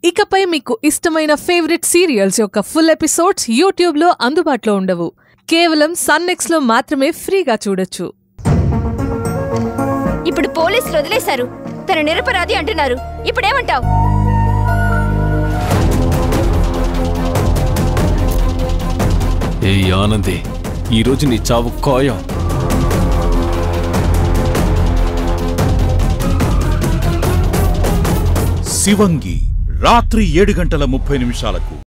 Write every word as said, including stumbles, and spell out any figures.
ఇకపై మీకు ఇష్టమైన ఫేవరెట్ సీరియల్స్ యొక్క ఫుల్ ఎపిసోడ్స్ యూట్యూబ్లో అందుబాటులో ఉండవు. కేవలం సన్నెక్స్లో మాత్రమే ఫ్రీగా చూడొచ్చు. ఇప్పుడు పోలీసులు వదిలేశారు, తన నిరపరాధి అంటున్నారు. ఇప్పుడేమంటావు? ఏ ఆనంది, ఈరోజు నీ చావు ఖాయం. శివంగి రాత్రి ఏడు గంటల ముప్పై నిమిషాలకు.